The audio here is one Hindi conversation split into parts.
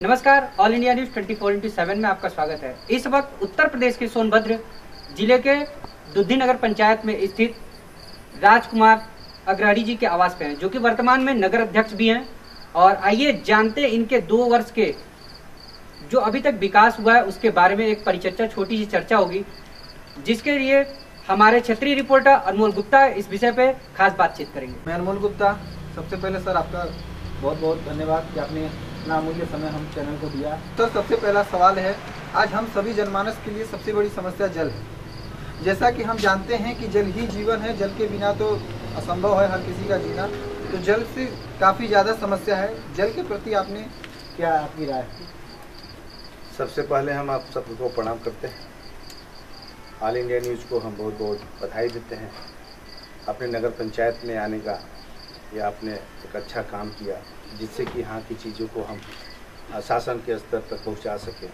नमस्कार, ऑल इंडिया न्यूज 24/7 में आपका स्वागत है। इस वक्त उत्तर प्रदेश के सोनभद्र जिले के दुद्धी नगर पंचायत में स्थित राजकुमार अग्रहरी जी के आवास पे हैं, जो कि वर्तमान में नगर अध्यक्ष भी हैं। और आइए जानते हैं इनके 2 वर्ष के जो अभी तक विकास हुआ है उसके बारे में। एक परिचर्चा, छोटी सी चर्चा होगी, जिसके लिए हमारे क्षेत्रीय रिपोर्टर अनमोल गुप्ता इस विषय पे खास बातचीत करेंगे। मैं अनमोल गुप्ता। सबसे पहले सर आपका बहुत बहुत धन्यवाद कि आपने इतना अमूल्य समय हम चैनल को दिया। तो सबसे पहला सवाल है, आज हम सभी जनमानस के लिए सबसे बड़ी समस्या जल है। जैसा कि हम जानते हैं कि जल ही जीवन है, जल के बिना तो असंभव है हर किसी का जीना। तो जल से काफ़ी ज़्यादा समस्या है। जल के प्रति आपने क्या आपकी राय है? सबसे पहले हम आप सबको प्रणाम करते हैं। ऑल इंडिया न्यूज़ को हम बहुत बहुत बधाई देते हैं। अपने नगर पंचायत में आने का या आपने एक अच्छा काम किया, जिससे कि यहाँ की चीज़ों को हम शासन के स्तर तक पहुँचा सकें।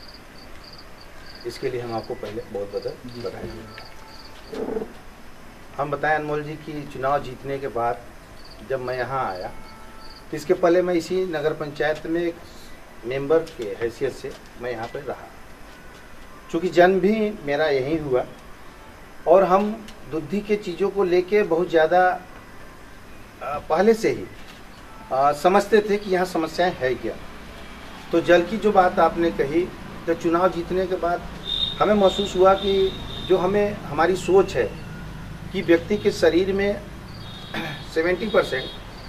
इसके लिए हम आपको पहले बहुत बहुत बधाई देते हैं। हम बताएं अनमोल जी कि चुनाव जीतने के बाद जब मैं यहाँ आया तो इसके पहले मैं इसी नगर पंचायत में एक मेंबर के हैसियत से मैं यहाँ पर रहा। चूँकि जन्म भी मेरा यहीं हुआ और हम दुद्धी के चीज़ों को लेके बहुत ज़्यादा पहले से ही समझते थे कि यहाँ समस्याएं है क्या। तो जल की जो बात आपने कही, तो चुनाव जीतने के बाद हमें महसूस हुआ कि जो हमारी सोच है कि व्यक्ति के शरीर में 70%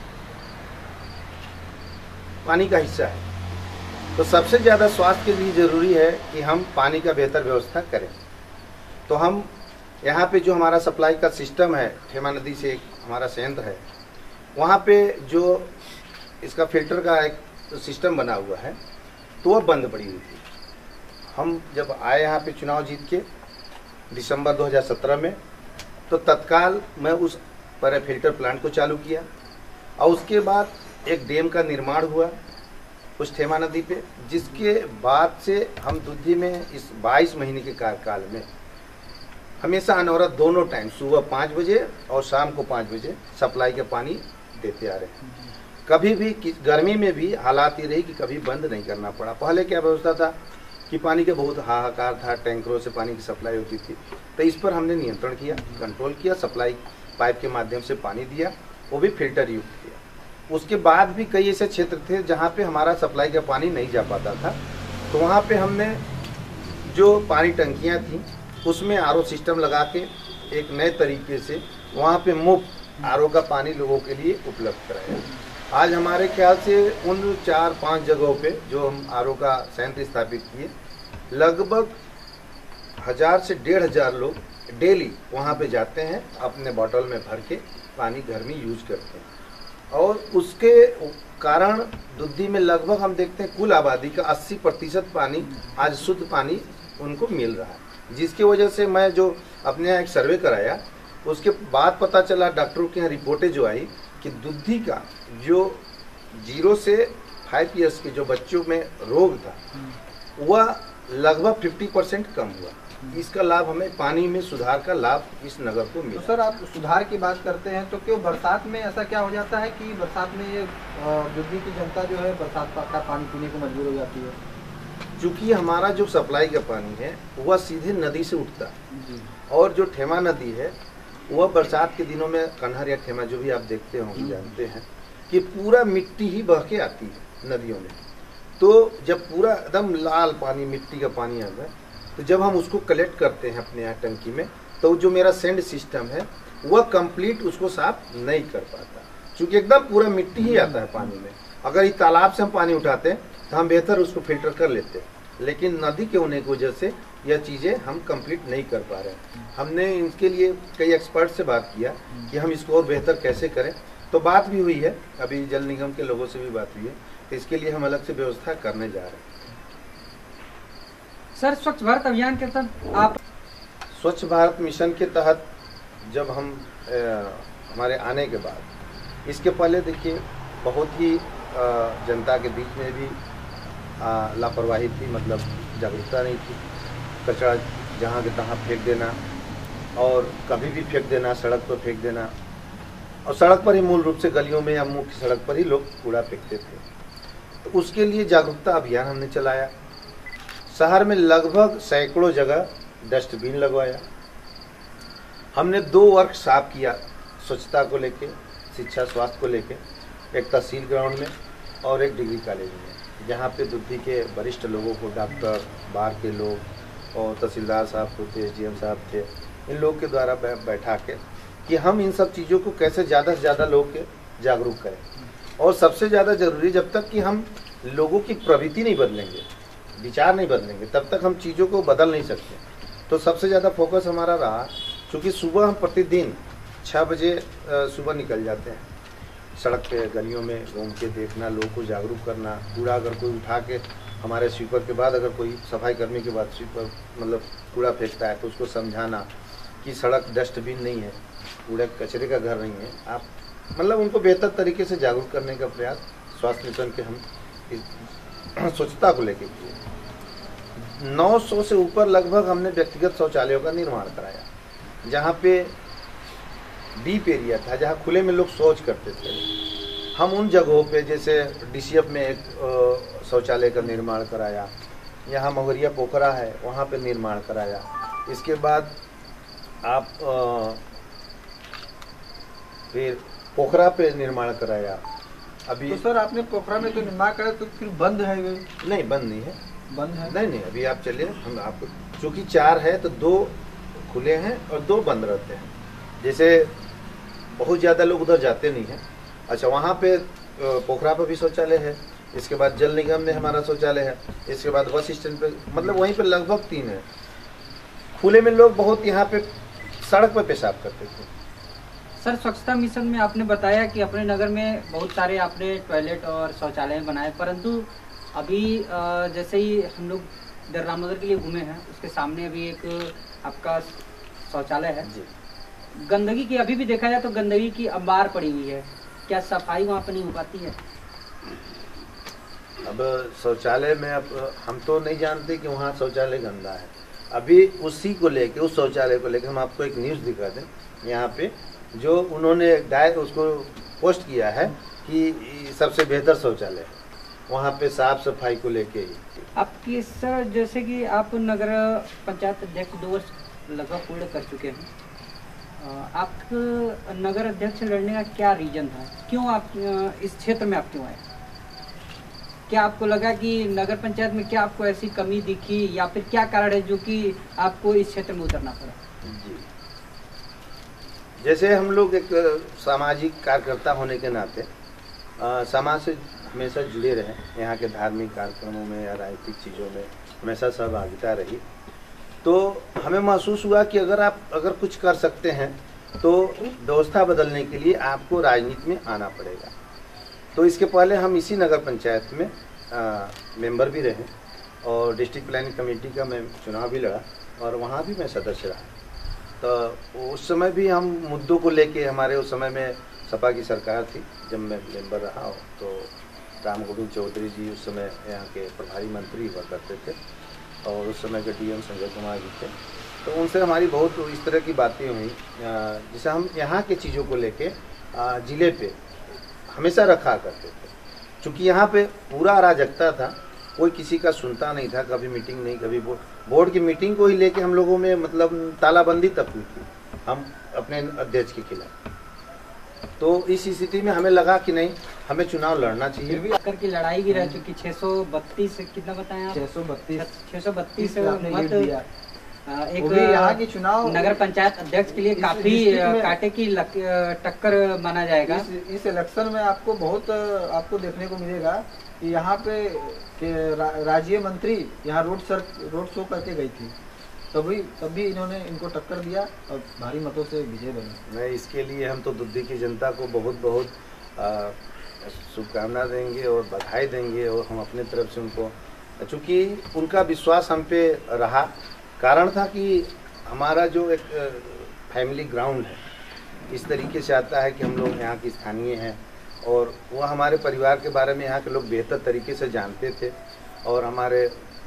पानी का हिस्सा है, तो सबसे ज़्यादा स्वास्थ्य के लिए ज़रूरी है कि हम पानी का बेहतर व्यवस्था करें। तो हम यहाँ पे जो हमारा सप्लाई का सिस्टम है, ठेमा नदी से एक हमारा संयंत्र है, वहाँ पे जो इसका फिल्टर का एक सिस्टम बना हुआ है, तो वह बंद पड़ी हुई थी। हम जब आए यहाँ पे चुनाव जीत के दिसंबर 2017 में, तो तत्काल मैं उस पर फिल्टर प्लांट को चालू किया और उसके बाद एक डैम का निर्माण हुआ उस ठेमा नदी पे, जिसके बाद से हम दुद्धी में इस 22 महीने के कार्यकाल में हमेशा अनवरत दोनों टाइम सुबह 5 बजे और शाम को 5 बजे सप्लाई का पानी देते आ रहे हैं। कभी भी गर्मी में भी हालात ये रही कि कभी बंद नहीं करना पड़ा। पहले क्या व्यवस्था था कि पानी का बहुत हाहाकार था, टैंकरों से पानी की सप्लाई होती थी। तो इस पर हमने नियंत्रण किया, कंट्रोल किया, सप्लाई पाइप के माध्यम से पानी दिया, वो भी फिल्टर युक्त किया। उसके बाद भी कई ऐसे क्षेत्र थे जहाँ पे हमारा सप्लाई का पानी नहीं जा पाता था, तो वहाँ पे हमने जो पानी टंकियाँ थी उसमें आरओ सिस्टम लगा के एक नए तरीके से वहाँ पे मुफ्त आरओ का पानी लोगों के लिए उपलब्ध कराया। आज हमारे ख्याल से उन 4-5 जगहों पे जो हम आरओ का संयंत्र स्थापित किए, लगभग 1000 से 1500 लोग डेली वहाँ पे जाते हैं, अपने बोतल में भर के पानी घर में यूज करते हैं। और उसके कारण दुद्धी में लगभग हम देखते हैं कुल आबादी का 80% पानी आज शुद्ध पानी उनको मिल रहा है। जिसकी वजह से मैं जो अपने यहाँ एक सर्वे कराया, उसके बाद पता चला, डॉक्टरों के यहाँ रिपोर्टें जो आई कि दुद्धी का जो 0 से 5 ईयर्स के जो बच्चों में रोग था वह लगभग 50% कम हुआ। इसका लाभ हमें पानी में सुधार का लाभ इस नगर को मिला। तो सर आप सुधार की बात करते हैं, तो क्यों बरसात में ऐसा क्या हो जाता है कि बरसात में ये दुद्धी की जनता जो है बरसात का पानी पीने को मजबूर हो जाती है? चूँकि हमारा जो सप्लाई का पानी है वह सीधे नदी से उठता है, और जो ठेमा नदी है वह बरसात के दिनों में कन्हर या ठेमा जो भी आप देखते होंगे, जानते हैं कि पूरा मिट्टी ही बह के आती है नदियों में। तो जब पूरा एकदम लाल पानी, मिट्टी का पानी आता है, तो जब हम उसको कलेक्ट करते हैं अपने यहाँ टंकी में, तो जो मेरा सेंड सिस्टम है वह कंप्लीट उसको साफ नहीं कर पाता, क्योंकि एकदम पूरा मिट्टी ही आता है पानी में। अगर इस तालाब से हम पानी उठाते हैं तो हम बेहतर उसको फिल्टर कर लेते हैं, लेकिन नदी के होने की वजह से यह चीज़ें हम कंप्लीट नहीं कर पा रहे हैं। हमने इनके लिए कई एक्सपर्ट से बात किया कि हम इसको और बेहतर कैसे करें, तो बात भी हुई है, अभी जल निगम के लोगों से भी बात हुई है, तो इसके लिए हम अलग से व्यवस्था करने जा रहे हैं। सर, स्वच्छ भारत अभियान के तहत आप स्वच्छ भारत मिशन के तहत जब हम हमारे आने के बाद, इसके पहले देखिए बहुत ही जनता के बीच में भी लापरवाही थी, मतलब जागरूकता नहीं थी। कचरा जहाँ के तहाँ फेंक देना और कभी भी फेंक देना, सड़क पर फेंक देना, और सड़क पर ही मूल रूप से गलियों में या मुख्य सड़क पर ही लोग कूड़ा फेंकते थे। तो उसके लिए जागरूकता अभियान हमने चलाया। शहर में लगभग सैकड़ों जगह डस्टबिन लगवाया। हमने 2 वर्कशॉप किया स्वच्छता को लेके, शिक्षा स्वास्थ्य को लेके, एक तहसील ग्राउंड में और एक डिग्री कॉलेज में, जहाँ पे दुद्धि के वरिष्ठ लोगों को, डॉक्टर, बार के लोग और तहसीलदार साहब थे, एसडीएम साहब थे, इन लोग के द्वारा बैठा के कि हम इन सब चीज़ों को कैसे ज़्यादा से ज़्यादा लोग के जागरूक करें। और सबसे ज़्यादा ज़रूरी, जब तक कि हम लोगों की प्रवृत्ति नहीं बदलेंगे, विचार नहीं बदलेंगे, तब तक हम चीज़ों को बदल नहीं सकते। तो सबसे ज़्यादा फोकस हमारा रहा, क्योंकि सुबह हम प्रतिदिन 6 बजे सुबह निकल जाते हैं, सड़क पे गलियों में घूम के देखना, लोगों को जागरूक करना। कूड़ा अगर कोई उठा के हमारे स्वीपर के बाद, अगर कोई सफाई कर्मी के बाद स्वीपर मतलब कूड़ा फेंकता है, तो उसको समझाना कि सड़क डस्टबिन नहीं है, कूड़ा कचरे का घर नहीं है। आप मतलब उनको बेहतर तरीके से जागरूक करने का प्रयास स्वास्थ्य मिशन के हम इस स्वच्छता को लेके किए। 900 से ऊपर लगभग हमने व्यक्तिगत शौचालयों का निर्माण कराया, जहाँ पे डीप एरिया था, जहाँ खुले में लोग शौच करते थे। हम उन जगहों पे, जैसे डीसीएफ में एक शौचालय का निर्माण कराया, यहाँ महुरिया पोखरा है वहाँ पे निर्माण कराया। इसके बाद आप फिर पोखरा पे निर्माण कराया। अभी तो सर आपने पोखरा में तो निर्माण करा, तो फिर बंद है वे? नहीं, बंद नहीं है। बंद है? नहीं, अभी आप चलिए, हम आपको, चूँकि 4 है तो 2 खुले हैं और 2 बंद रहते हैं। जैसे बहुत ज़्यादा लोग उधर जाते नहीं हैं। अच्छा, वहाँ पे पोखरा पर भी शौचालय है, इसके बाद जल निगम में हमारा शौचालय है, इसके बाद बस स्टैंड पे, मतलब वहीं पे लगभग 3 है। खुले में लोग बहुत यहाँ पे सड़क पर पेशाब करते थे। सर, स्वच्छता मिशन में आपने बताया कि अपने नगर में बहुत सारे आपने टॉयलेट और शौचालय बनाए, परंतु अभी जैसे ही हम लोग इधर रामनगर के लिए घूमे हैं, उसके सामने अभी एक आपका शौचालय है जी। गंदगी की अभी भी देखा जाए तो गंदगी की अंबार पड़ी हुई है, क्या सफाई वहाँ पर नहीं हो पाती है? अब शौचालय में, अब हम तो नहीं जानते कि वहाँ शौचालय गंदा है। अभी उसी को लेके, उस शौचालय को लेके हम आपको एक न्यूज़ दिखा दें, यहाँ पे जो उन्होंने उसको पोस्ट किया है कि सबसे बेहतर शौचालय, वहाँ पे साफ सफाई को लेके ही। आपकी सर, जैसे कि आप नगर पंचायत अध्यक्ष 2 वर्ष लगभग पूर्ण कर चुके हैं, आप नगर अध्यक्ष लड़ने का क्या रीजन था? क्यों आप इस क्षेत्र में आप क्यों आए? क्या आपको लगा कि नगर पंचायत में क्या आपको ऐसी कमी दिखी, या फिर क्या कारण है जो कि आपको इस क्षेत्र में उतरना पड़ा? जी, जैसे हम लोग एक सामाजिक कार्यकर्ता होने के नाते समाज से हमेशा जुड़े रहे, यहाँ के धार्मिक कार्यक्रमों में या राजनीतिक चीज़ों में हमेशा सहभागिता रही, तो हमें महसूस हुआ कि अगर कुछ कर सकते हैं तो व्यवस्था बदलने के लिए आपको राजनीति में आना पड़ेगा। तो इसके पहले हम इसी नगर पंचायत में मेंबर भी रहे और डिस्ट्रिक्ट प्लानिंग कमेटी का मैं चुनाव भी लड़ा और वहाँ भी मैं सदस्य रहा। तो उस समय भी हम मुद्दों को लेके, हमारे उस समय में सपा की सरकार थी जब मैं मेंबर रहा, तो राम गोविंद चौधरी जी उस समय यहाँ के प्रभारी मंत्री हुआ करते थे और उस समय के डीएम संजय कुमार जी थे। तो उनसे हमारी बहुत इस तरह की बातें हुई, जिसे हम यहाँ के चीज़ों को लेके ज़िले पे हमेशा रखा करते थे। चूँकि यहाँ पे पूरा अराजकता था, कोई किसी का सुनता नहीं था, कभी मीटिंग नहीं, कभी बोर्ड की मीटिंग को ही लेके हम लोगों में मतलब तालाबंदी तक हुई थी हम अपने अध्यक्ष के खिलाफ। तो इस स्थिति में हमें लगा कि नहीं, हमें चुनाव लड़ना चाहिए। फिर भी आकर की लड़ाई भी रह चुकी, 632 कितना बताया? 632 मत एक यहाँ की चुनाव नगर पंचायत अध्यक्ष के लिए काफी कांटे की टक्कर माना जाएगा। इस इलेक्शन में आपको बहुत आपको देखने को मिलेगा कि यहाँ पे राज्य मंत्री यहाँ रोड शो करके गई थी, तभी इन्होंने इनको टक्कर दिया और भारी मतों से विजय बनी। मैं इसके लिए हम तो दुद्धि की जनता को बहुत बहुत शुभकामना देंगे और बधाई देंगे और हम अपने तरफ से उनको, चूँकि उनका विश्वास हम पे रहा, कारण था कि हमारा जो एक फैमिली ग्राउंड है इस तरीके से आता है कि हम लोग यहाँ की स्थानीय हैं और वह हमारे परिवार के बारे में यहाँ के लोग बेहतर तरीके से जानते थे और हमारे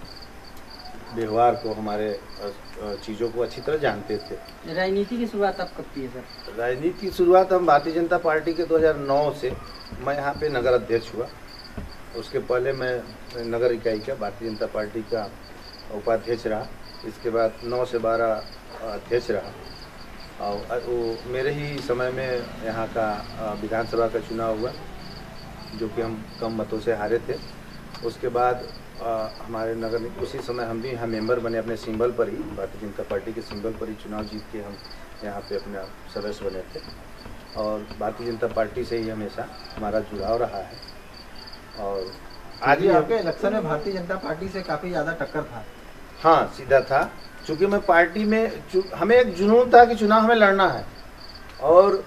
व्यवहार को, हमारे चीज़ों को अच्छी तरह जानते थे। राजनीति की शुरुआत आप कब की है सर? राजनीति की शुरुआत हम भारतीय जनता पार्टी के 2009 से मैं यहाँ पे नगर अध्यक्ष हुआ उसके पहले मैं नगर इकाई का भारतीय जनता पार्टी का उपाध्यक्ष रहा। इसके बाद 9 से 12 अध्यक्ष रहा और वो मेरे ही समय में यहाँ का विधानसभा का चुनाव हुआ, जो कि हम कम मतों से हारे थे। उसके बाद हमारे नगर उसी समय हम भी यहाँ मेंबर बने, अपने सिंबल पर ही, भारतीय जनता पार्टी के सिंबल पर ही चुनाव जीत के हम यहाँ पे अपना सदस्य बने थे और भारतीय जनता पार्टी से ही हमेशा हमारा जुड़ाव रहा है। और आज भी आपके इलेक्शन में भारतीय जनता पार्टी से काफ़ी ज़्यादा टक्कर था। हाँ, सीधा था, चूँकि मैं पार्टी में हमें एक जुनून था कि चुनाव हमें लड़ना है। और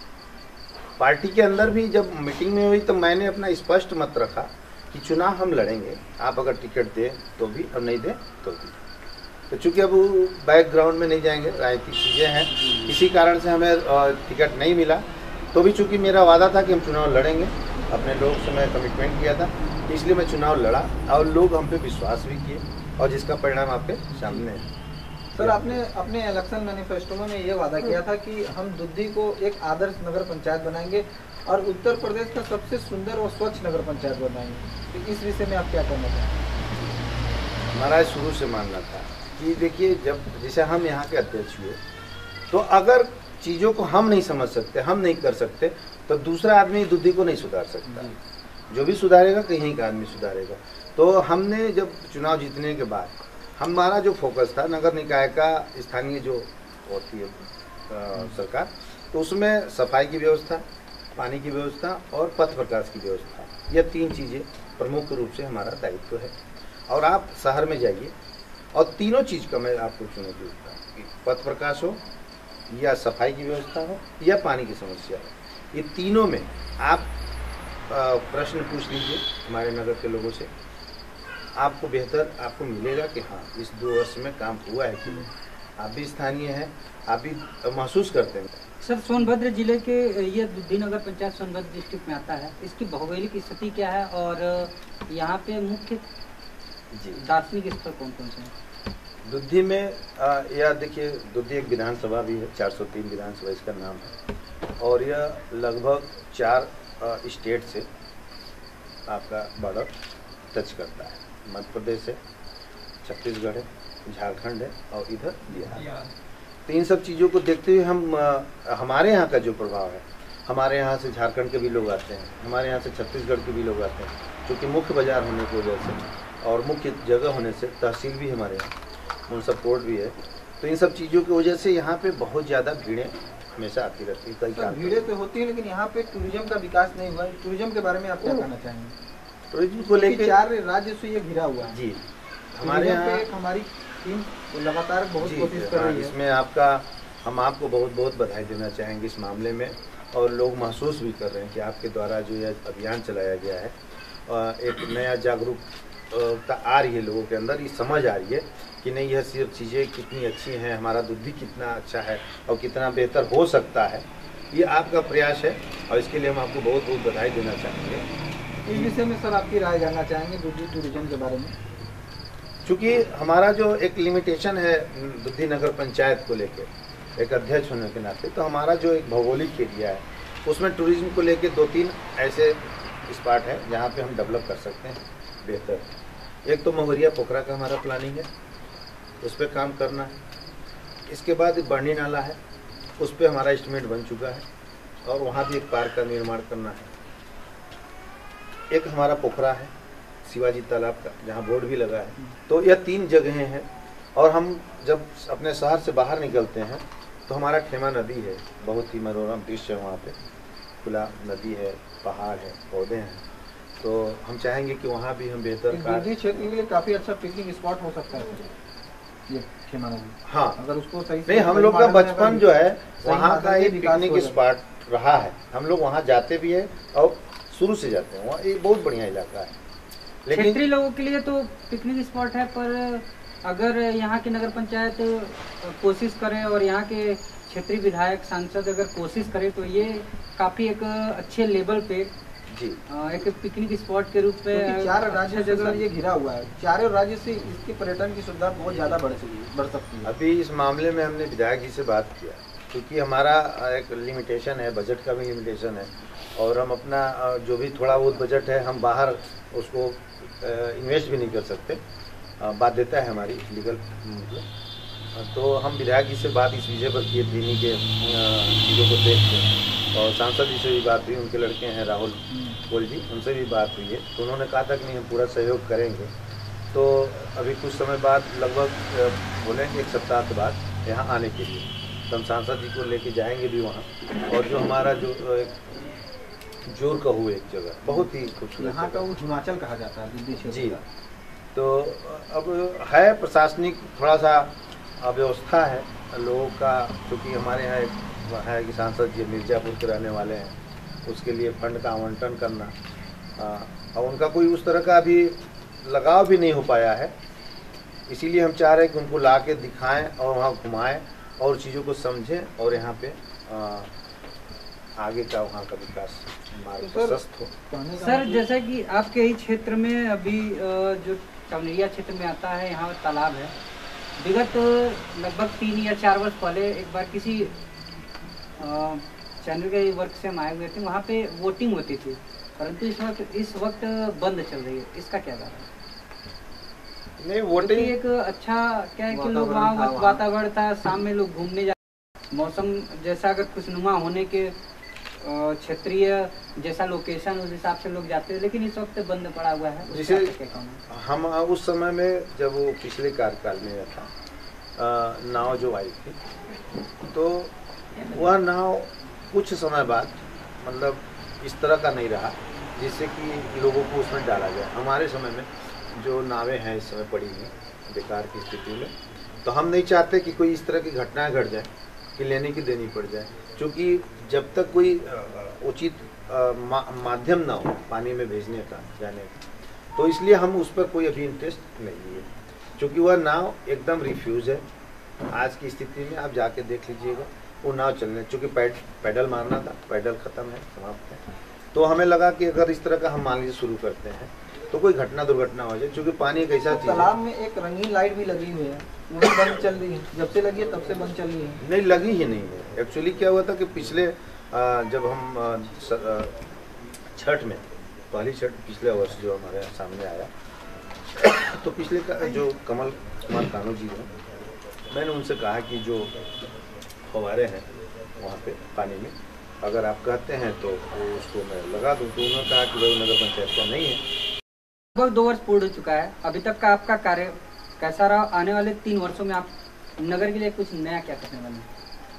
पार्टी के अंदर भी जब मीटिंग में हुई तो मैंने अपना स्पष्ट मत रखा कि चुनाव हम लड़ेंगे, आप अगर टिकट दें तो भी और नहीं दें तो भी। तो चूँकि अब बैकग्राउंड में नहीं जाएंगे, राजनीतिक चीज़ें हैं, किसी कारण से हमें टिकट नहीं मिला, तो भी चूँकि मेरा वादा था कि हम चुनाव लड़ेंगे, अपने लोग से मैं कमिटमेंट किया था, इसलिए मैं चुनाव लड़ा और लोग हम पे विश्वास भी किए और जिसका परिणाम आपके सामने है। सर, आपने अपने इलेक्शन मैनिफेस्टो में ये वादा किया था कि हम दुद्धी को एक आदर्श नगर पंचायत बनाएंगे और उत्तर प्रदेश का सबसे सुंदर और स्वच्छ नगर पंचायत बनाएंगे। तो इस विषय में आप क्या कहना चाहेंगे? हमारा शुरू से मानना था कि देखिए, जब जैसे हम यहाँ के अध्यक्ष हुए तो अगर चीज़ों को हम नहीं समझ सकते, हम नहीं कर सकते, तो दूसरा आदमी दुद्धी को नहीं सुधार सकता। जो भी सुधारेगा कहीं का आदमी सुधारेगा। तो हमने जब चुनाव जीतने के बाद हमारा जो फोकस था नगर निकाय का, स्थानीय जो होती है सरकार, तो उसमें सफाई की व्यवस्था, पानी की व्यवस्था और पथ प्रकाश की व्यवस्था, यह 3 चीज़ें प्रमुख रूप से हमारा दायित्व है। और आप शहर में जाइए और तीनों चीज़ का मैं आपको चुनौती देता हूँ कि पथ प्रकाश हो या सफाई की व्यवस्था हो या पानी की समस्या हो, ये तीनों में आप प्रश्न पूछ लीजिए हमारे नगर के लोगों से, आपको बेहतर आपको मिलेगा कि हाँ इस 2 वर्ष में काम हुआ है कि नहीं। आप भी स्थानीय हैं, आप भी महसूस करते हैं। सर, सोनभद्र जिले के ये दुद्धी नगर पंचायत सोनभद्र डिस्ट्रिक्ट में आता है, इसकी भौगोलिक स्थिति क्या है और यहाँ पे मुख्य दार्शनिक स्थल कौन कौन से हैं? दुद्धी में यह देखिए, दुद्धी एक विधानसभा भी है, 403 विधानसभा इसका नाम है और यह लगभग 4 स्टेट से आपका बॉर्डर टच करता है। मध्य प्रदेश है, छत्तीसगढ़ है, झारखंड है और इधर बिहार। तो इन सब चीज़ों को देखते हुए हम हमारे यहाँ का जो प्रभाव है, हमारे यहाँ से झारखंड के भी लोग आते हैं, हमारे यहाँ से छत्तीसगढ़ के भी लोग आते हैं, क्योंकि मुख्य बाजार होने की वजह से और मुख्य जगह होने से तहसील भी हमारे यहाँ, उन सब कोर्ट भी है। तो इन सब चीज़ों की वजह से यहाँ पे बहुत ज़्यादा भीड़ें हमेशा आती रहती है। तो भीड़ें तो होती है, लेकिन यहाँ पे टूरिज्म का विकास नहीं हुआ। टूरिज्म के बारे में आप क्या कहना चाहेंगे? टूरिज्म को लेकर 4 राज्य से ये घिरा हुआ है। जी, हमारे यहाँ हमारी टीम लगातार बहुत कोशिश कर रही है। इसमें हम आपको बहुत बहुत बधाई देना चाहेंगे इस मामले में, और लोग महसूस भी कर रहे हैं कि आपके द्वारा जो यह अभियान चलाया गया है, एक नया जागरूकता आ रही है लोगों के अंदर, ये समझ आ रही है कि नहीं, यह सिर्फ चीज़ें कितनी अच्छी हैं, हमारा दुद्धी कितना अच्छा है और कितना बेहतर हो सकता है। ये आपका प्रयास है और इसके लिए हम आपको बहुत बहुत बधाई देना चाहेंगे। इस विषय में सर आपकी राय जानना चाहेंगे दुद्धी टूरिज्म के बारे में। चूँकि हमारा जो एक लिमिटेशन है दुद्धी नगर पंचायत को लेकर, एक अध्यक्ष होने के नाते, तो हमारा जो एक भौगोलिक एरिया है उसमें टूरिज्म को लेकर 2-3 ऐसे स्पॉट है जहाँ पे हम डेवलप कर सकते हैं बेहतर। एक तो महुरिया पोखरा का हमारा प्लानिंग है, उस पर काम करना है। इसके बाद बरनी नाला है, उस पर हमारा एस्टिमेट बन चुका है और वहाँ भी एक पार्क का निर्माण करना है। एक हमारा पोखरा है शिवाजी तालाब का, जहाँ बोर्ड भी लगा है। तो यह 3 जगहें हैं। और हम जब अपने शहर से बाहर निकलते हैं तो हमारा ठेमा नदी है, बहुत ही मनोरम दृश्य है, वहाँ पे खुला नदी है, पहाड़ है, पौधे हैं। तो हम चाहेंगे कि वहाँ भी हम बेहतर क्षेत्र के लिए काफ़ी अच्छा पिकनिक स्पॉट हो सकता है ये ठेमा नदी। हाँ, अगर उसको सही नहीं, हम लोग का बचपन जो है वहाँ का ही पिकनिक स्पॉट रहा है। हम लोग वहाँ जाते भी है और शुरू से जाते हैं। वहाँ एक बहुत बढ़िया इलाका है, लेकिन क्षेत्रीय लोगों के लिए तो पिकनिक स्पॉट है, पर अगर यहाँ की नगर पंचायत कोशिश करे और यहाँ के क्षेत्रीय विधायक सांसद अगर कोशिश करे तो ये काफ़ी एक अच्छे लेवल पे जी एक पिकनिक स्पॉट के रूप में 4 राज्य जगह ये घिरा हुआ है। 4 राज्य से इसके पर्यटन की सुविधा बहुत ज़्यादा बढ़ सकती है। अभी इस मामले में हमने विधायक जी से बात किया, क्योंकि हमारा एक लिमिटेशन है, बजट का भी लिमिटेशन है और हम अपना जो भी थोड़ा बहुत बजट है हम बाहर उसको इन्वेस्ट भी नहीं कर सकते, बाध्यता है हमारी लीगल मतलब। तो हम विधायक जी से बात इस विषय पर किए थे, इन्हीं के चीज़ों को देख के, और सांसद जी से भी बात हुई, उनके लड़के हैं राहुल बोल जी, उनसे भी बात हुई है। तो उन्होंने कहा था कि नहीं हम पूरा सहयोग करेंगे। तो अभी कुछ समय बाद लगभग बोले 1 सप्ताह के बाद यहाँ आने के लिए, तो हम सांसद जी को लेके जाएंगे भी वहाँ। और जो हमारा जो जोर का हुआ एक जगह बहुत ही खूबसूरत, यहाँ का वो हिमाचल कहा जाता है दिल्ली क्षेत्र जी। का। तो अब है प्रशासनिक थोड़ा सा अव्यवस्था है लोगों का, क्योंकि हमारे यहाँ एक है कि सांसद जी मिर्ज़ापुर के रहने वाले हैं, उसके लिए फंड का आवंटन करना और उनका कोई उस तरह का अभी लगाव भी नहीं हो पाया है। इसीलिए हम चाह रहे हैं कि उनको ला के दिखाएँ और वहाँ घुमाएँ और चीज़ों को समझें और यहाँ पे आगे का वहाँ का विकास मार्ग प्रशस्त हो। सर जैसा कि आपके ही क्षेत्र में अभी जो टवनिया क्षेत्र में आता है, यहाँ तालाब है। विगत लगभग 3 या 4 वर्ष पहले एक बार किसी चैनल के वर्क से हम आए हुए थे, वहाँ पे वोटिंग होती थी, परंतु इस वक्त बंद चल रही है, इसका क्या कारण है? नहीं, वोटिंग एक अच्छा क्या है कि लोग वहाँ वातावरण था, शाम में लोग घूमने जा, मौसम जैसा अगर खुशनुमा होने के क्षेत्रीय जैसा लोकेशन उस हिसाब से लोग जाते हैं, लेकिन इस वक्त बंद पड़ा हुआ है। जिसे हम उस समय में जब वो पिछले कार्यकाल में था नाव जो आई थी, तो वह नाव कुछ समय बाद मतलब इस तरह का नहीं रहा जिससे कि लोगों को उसमें डाला जाए। हमारे समय में जो नावें हैं इस समय पड़ी हुई बेकार की स्थिति में, तो हम नहीं चाहते कि कोई इस तरह की घटनाएं घट जाए कि लेने की देनी पड़ जाए, क्योंकि जब तक कोई उचित माध्यम ना हो पानी में भेजने का जाने का, तो इसलिए हम उस पर कोई अभी इंटरेस्ट नहीं है, क्योंकि वह नाव एकदम रिफ्यूज है। आज की स्थिति में आप जाके देख लीजिएगा वो नाव चलने, चूँकि पैडल मारना था, पैडल ख़त्म है, समाप्त है। तो हमें लगा कि अगर इस तरह का हम मान लीजिए शुरू करते हैं तो कोई घटना दुर्घटना हो जाए, क्योंकि पानी एक ऐसा चीज़ है। तालाब में एक रंगीन लाइट भी लगी हुई है, वो भी बंद चल रही है, जब से लगी है तब से बंद चल रही है। नहीं, लगी ही नहीं है। एक्चुअली क्या हुआ था कि पिछले जब हम छठ में पहली छठ पिछले वर्ष जो हमारे सामने आया, तो पिछले का जो कमल कुमार कानू जी हैं, मैंने उनसे कहा कि जो फव्वारे हैं वहाँ पे पानी में अगर आप कहते हैं तो वो उसको मैं लगा दूँ। तो उन्होंने कहा कि भाई नगर पंचायत का नहीं है। लगभग 2 वर्ष पूर्ण हो चुका है, अभी तक का आपका कार्य कैसा रहा? आने वाले 3 वर्षों में आप नगर के लिए कुछ नया क्या करने वाले हैं?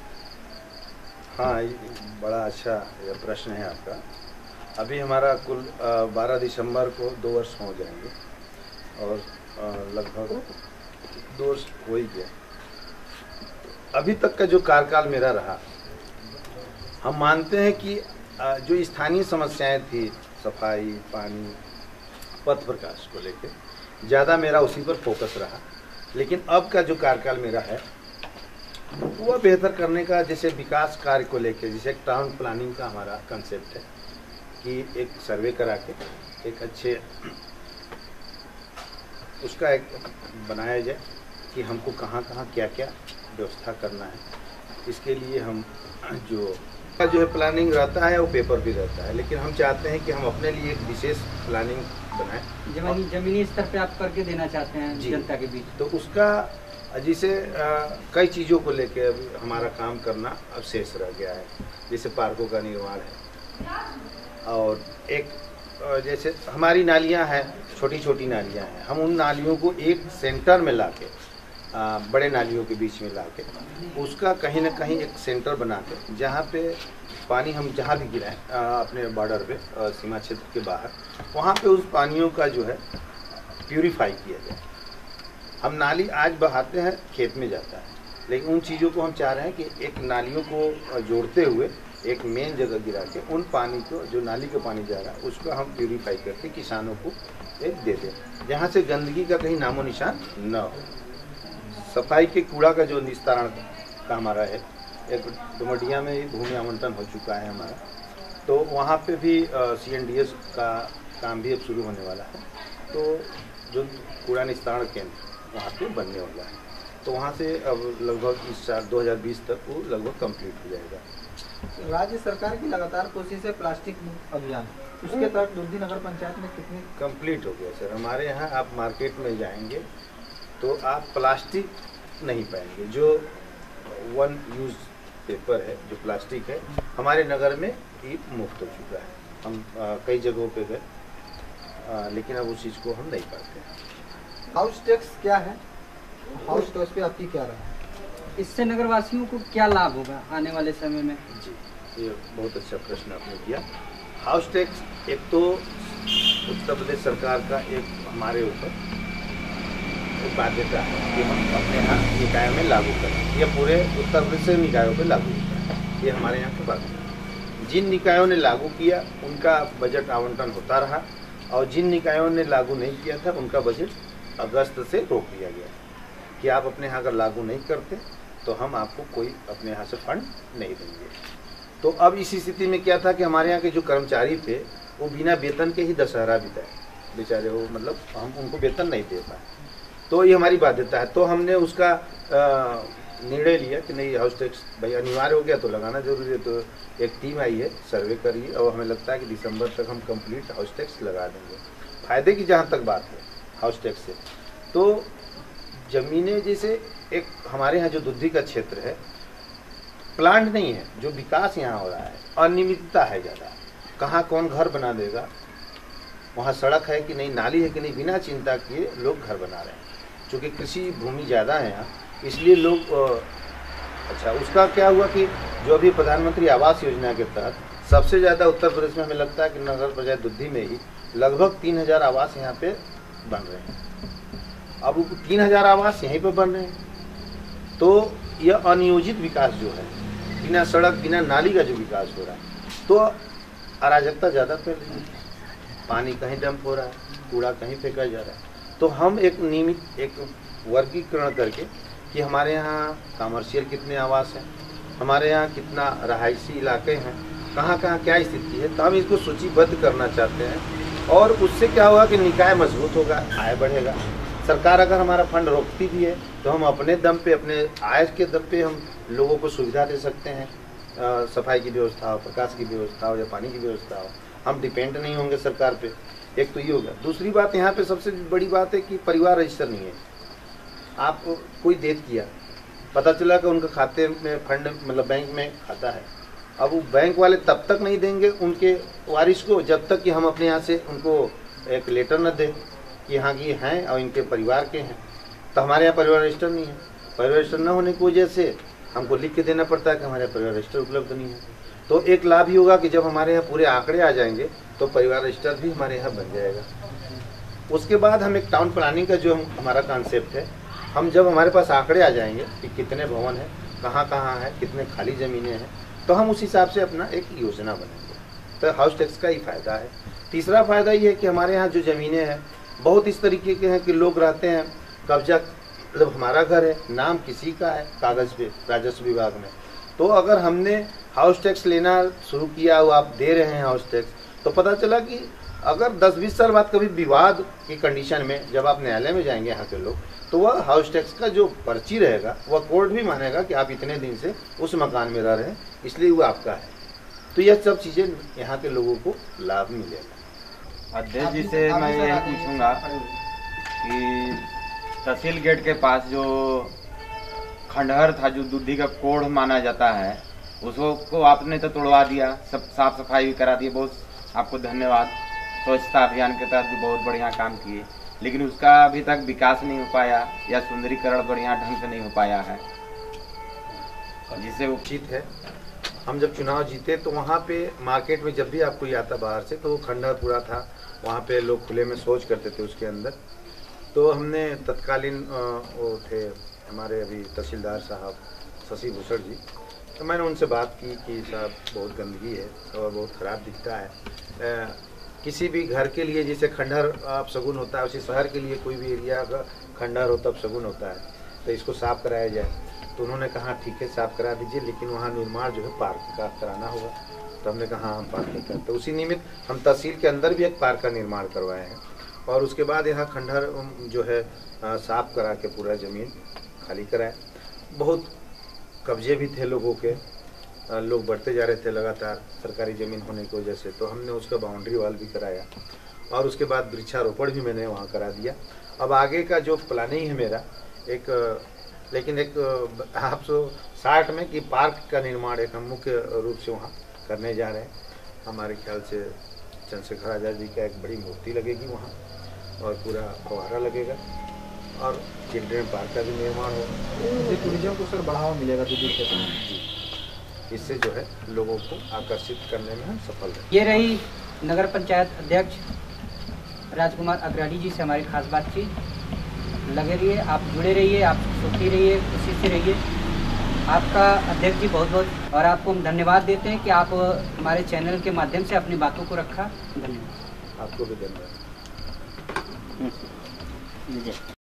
हाँ, बड़ा अच्छा यह प्रश्न है आपका। अभी हमारा कुल 12 दिसंबर को 2 वर्ष हो जाएंगे और लगभग 2 वर्ष हो ही गया। अभी तक का जो कार्यकाल मेरा रहा, हम मानते हैं कि जो स्थानीय समस्याएं थी, सफाई, पानी, पथ प्रकाश को लेकर ज़्यादा मेरा उसी पर फोकस रहा। लेकिन अब का जो कार्यकाल मेरा है वह बेहतर करने का, जैसे विकास कार्य को लेकर, जैसे एक टाउन प्लानिंग का हमारा कंसेप्ट है कि एक सर्वे करा के एक अच्छे उसका एक बनाया जाए कि हमको कहाँ कहाँ क्या क्या व्यवस्था करना है। इसके लिए हम जो है प्लानिंग रहता है वो पेपर भी रहता है, लेकिन हम चाहते हैं कि हम अपने लिए एक विशेष प्लानिंग बनाएं। जमीनी स्तर पे आप करके देना चाहते हैं जनता के बीच, तो उसका जिसे कई चीज़ों को लेके अभी हमारा काम करना अब शेष रह गया है। जैसे पार्कों का निर्माण है और एक जैसे हमारी नालियां हैं, छोटी छोटी नालियां हैं, हम उन नालियों को एक सेंटर में लाके बड़े नालियों के बीच में लाके उसका कहीं ना कहीं एक सेंटर बना के, जहाँ पे पानी हम जहाँ भी गिराएं अपने बॉर्डर पे सीमा क्षेत्र के बाहर, वहाँ पे उस पानियों का जो है प्यूरिफाई किया जाए। हम नाली आज बहाते हैं, खेत में जाता है, लेकिन उन चीज़ों को हम चाह रहे हैं कि एक नालियों को जोड़ते हुए एक मेन जगह गिरा के उन पानी को, जो नाली का पानी जा रहा है, उसको हम प्यूरिफाई करके किसानों को एक दे दें, जहाँ से गंदगी का कहीं नामो निशान न हो। सफाई के कूड़ा का जो निस्तारण का हमारा है, एक डुमरिया में ही भूमि आवंटन हो चुका है हमारा, तो वहाँ पे भी CNDS का काम भी अब शुरू होने वाला है। तो जो कूड़ा निस्तारण केंद्र वहाँ पे बनने वाला है, तो वहाँ से अब लगभग इस साल 2020 तक वो लगभग कंप्लीट हो जाएगा। राज्य सरकार की लगातार कोशिश है प्लास्टिक मुक्त अभियान, उसके तहत दुद्धी नगर पंचायत में कितने कंप्लीट हो गया सर। हमारे यहाँ आप मार्केट में जाएंगे तो आप प्लास्टिक नहीं पाएंगे। जो वन यूज पेपर है, जो प्लास्टिक है, हमारे नगर में ये मुक्त हो चुका है। हम कई जगहों पे गए, लेकिन अब उस चीज़ को हम नहीं पाते। हाउस टैक्स क्या है? हाउस टैक्स पे आपकी क्या राय है? इससे नगरवासियों को क्या लाभ होगा आने वाले समय में? जी, ये बहुत अच्छा प्रश्न आपने किया। हाउस टैक्स एक तो उत्तर प्रदेश सरकार का एक हमारे ऊपर एक बाध्यता है कि हम अपने यहाँ निकायों में लागू करें। यह पूरे उत्तर प्रदेश से निकायों पे लागू होता है, ये हमारे यहाँ की बाध्यता है। जिन निकायों ने लागू किया उनका बजट आवंटन होता रहा, और जिन निकायों ने लागू नहीं किया था उनका बजट अगस्त से रोक दिया गया कि आप अपने यहाँ अगर लागू नहीं करते तो हम आपको कोई अपने यहाँ से फंड नहीं देंगे। तो अब इस स्थिति में क्या था कि हमारे यहाँ के जो कर्मचारी थे वो बिना वेतन के ही दशहरा बिताए बेचारे, वो मतलब हम उनको वेतन नहीं दे पाए। तो ये हमारी बाध्यता है। तो हमने उसका निर्णय लिया कि नहीं, हाउस टैक्स भाई अनिवार्य हो गया तो लगाना जरूरी है। तो एक टीम आई है, सर्वे करी, और हमें लगता है कि दिसंबर तक हम कंप्लीट हाउस टैक्स लगा देंगे। फायदे की जहाँ तक बात है हाउस टैक्स से, तो जमीनें जैसे एक हमारे यहाँ जो दुद्धी का क्षेत्र है, प्लांट नहीं है, जो विकास यहाँ हो रहा है अनियमितता है ज़्यादा। कहाँ कौन घर बना देगा, वहाँ सड़क है कि नहीं, नाली है कि नहीं, बिना चिंता किए लोग घर बना रहे हैं। चूँकि कृषि भूमि ज़्यादा है यहाँ, इसलिए लोग अच्छा, उसका क्या हुआ कि जो अभी प्रधानमंत्री आवास योजना के तहत सबसे ज़्यादा उत्तर प्रदेश में हमें लगता है कि नगर पंचायत दुद्धी में ही लगभग 3000 आवास यहाँ पे बन रहे हैं। अब 3000 आवास यहीं पे बन रहे हैं, तो यह अनियोजित विकास जो है, बिना सड़क बिना नाली का जो विकास हो रहा है, तो अराजकता ज़्यादा फैल रही है। पानी कहीं डंप हो रहा है, कूड़ा कहीं फेंका जा रहा है। तो हम एक नियमित एक वर्गीकरण करके कि हमारे यहाँ कमर्शियल कितने आवास हैं, हमारे यहाँ कितना रहायशी इलाके हैं, कहाँ कहाँ क्या स्थिति है, तो हम इसको सूचीबद्ध करना चाहते हैं। और उससे क्या होगा कि निकाय मजबूत होगा, आय बढ़ेगा। सरकार अगर हमारा फंड रोकती भी है तो हम अपने दम पे, अपने आय के दम पे हम लोगों को सुविधा दे सकते हैं। सफाई की व्यवस्था हो, प्रकाश की व्यवस्था हो या पानी की व्यवस्था हो, हम डिपेंड नहीं होंगे सरकार पे। एक तो ये हो गया। दूसरी बात, यहाँ पे सबसे बड़ी बात है कि परिवार रजिस्टर नहीं है। आप कोई डेथ किया, पता चला कि उनका खाते में फंड मतलब बैंक में खाता है, अब वो बैंक वाले तब तक नहीं देंगे उनके वारिस को जब तक कि हम अपने यहाँ से उनको एक लेटर न दें कि यहाँ की हैं और इनके परिवार के हैं। तो हमारे यहाँ परिवार रजिस्टर नहीं है। परिवार रजिस्टर न होने की वजह से हमको लिख के देना पड़ता है कि हमारे परिवार रजिस्टर उपलब्ध नहीं है। तो एक लाभ ही होगा कि जब हमारे यहाँ पूरे आंकड़े आ जाएंगे तो परिवार रजिस्टर भी हमारे यहाँ बन जाएगा। उसके बाद हम एक टाउन प्लानिंग का जो हमारा कॉन्सेप्ट है, हम जब हमारे पास आंकड़े आ जाएंगे कि कितने भवन हैं, कहाँ कहाँ है, कितने खाली ज़मीनें हैं, तो हम उस हिसाब से अपना एक योजना बनाएंगे। तो हाउस टैक्स का ही फायदा है। तीसरा फायदा ये है कि हमारे यहाँ जो ज़मीनें हैं बहुत इस तरीके के हैं कि लोग रहते हैं, कब्जा मतलब हमारा घर है, नाम किसी का है कागज़ पे राजस्व विभाग में। तो अगर हमने हाउस टैक्स लेना शुरू किया और आप दे रहे हैं हाउस टैक्स, तो पता चला कि अगर 10-20 साल बाद कभी विवाद की कंडीशन में जब आप न्यायालय में जाएंगे यहाँ के लोग, तो वह हाउस टैक्स का जो पर्ची रहेगा वह कोर्ट भी मानेगा कि आप इतने दिन से उस मकान में रह रहे हैं, इसलिए वो आपका है। तो यह सब चीज़ें यहाँ के लोगों को लाभ मिलेगा। अध्यक्ष जी से मैं यही पूछूंगा कि तहसील गेट के पास जो खंडहर था, जो दुद्धी का कोढ़ माना जाता है, उसको आपने तो तोड़वा दिया, सब साफ सफाई भी करा दी, बहुत आपको धन्यवाद। स्वच्छता अभियान के तहत भी बहुत बढ़िया काम किए, लेकिन उसका अभी तक विकास नहीं हो पाया या सुंदरीकरण बढ़िया ढंग से नहीं हो पाया है, जिससे उचित है। हम जब चुनाव जीते तो वहाँ पे मार्केट में जब भी आप कोई आता बाहर से तो वो खंडहर पूरा था, वहाँ पे लोग खुले में शौच करते थे उसके अंदर। तो हमने तत्कालीन वो थे हमारे अभी तहसीलदार साहब शशि भूषण जी, तो मैंने उनसे बात की कि साहब बहुत गंदगी है और बहुत ख़राब दिखता है, किसी भी घर के लिए जैसे खंडहर आप शगुन होता है, उसी शहर के लिए कोई भी एरिया का खंडहर हो तब शगुन होता है, तो इसको साफ़ कराया जाए। तो उन्होंने कहा ठीक है साफ़ करा दीजिए, लेकिन वहाँ निर्माण जो है पार्क का कराना होगा। तो हमने कहा हम पार्क का करते, तो उसी निमित्त हम तहसील के अंदर भी एक पार्क का निर्माण करवाए हैं। और उसके बाद यहाँ खंडहर जो है साफ़ करा के पूरा ज़मीन खाली कराए। बहुत कब्जे भी थे लोगों के, लोग बढ़ते जा रहे थे लगातार सरकारी ज़मीन होने की वजह से, तो हमने उसका बाउंड्री वाल भी कराया और उसके बाद वृक्षारोपण भी मैंने वहाँ करा दिया। अब आगे का जो प्लानिंग है मेरा लेकिन एक 1960 में कि पार्क का निर्माण एक हम मुख्य रूप से वहाँ करने जा रहे हैं। हमारे ख्याल से चंद्रशेखर आज़ाद जी का एक बड़ी मूर्ति लगेगी वहाँ और पूरा फव्वारा लगेगा और चिल्ड्रेन पार्क का भी निर्माण होगा। टूरिज्म को सर बढ़ावा मिलेगा दुद्धी क्षेत्र में, इससे जो है लोगों को आकर्षित करने में हम सफल रहे। ये रही नगर पंचायत अध्यक्ष राजकुमार अग्रवाड़ी जी से हमारी खास बातचीत। लगे रहिए, आप जुड़े रहिए, आप सुखी रहिए, खुशी से रहिए। आपका अध्यक्ष जी बहुत बहुत और आपको हम धन्यवाद देते हैं कि आप हमारे चैनल के माध्यम से अपनी बातों को रखा। धन्यवाद। आपको भी धन्यवाद।